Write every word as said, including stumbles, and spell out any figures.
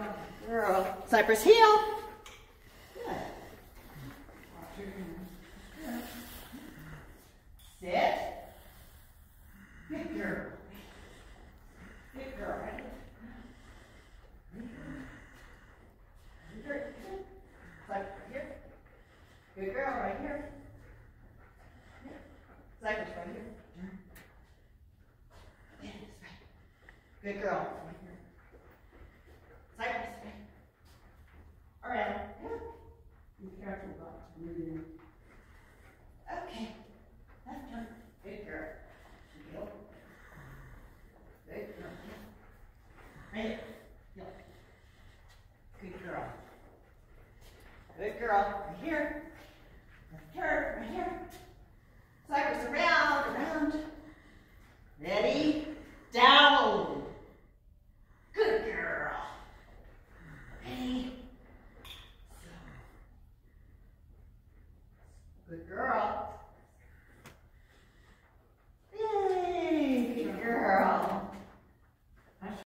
Girl. Cypress heel. Good. Sit. Good girl. Good girl. Good girl. Cypress right here. Good girl right here. Cypress right here. Yeah, that's right. Good girl. Right here. Cypress right. Around. Yeah. Be careful about moving. Okay. Left turn. Good girl. Heel. Good girl. Right here. Heel. Good girl. Good girl. Right here. Left turn. Right here. Cypress around, around. Ready? Down. Good girl. Ready? Good girl.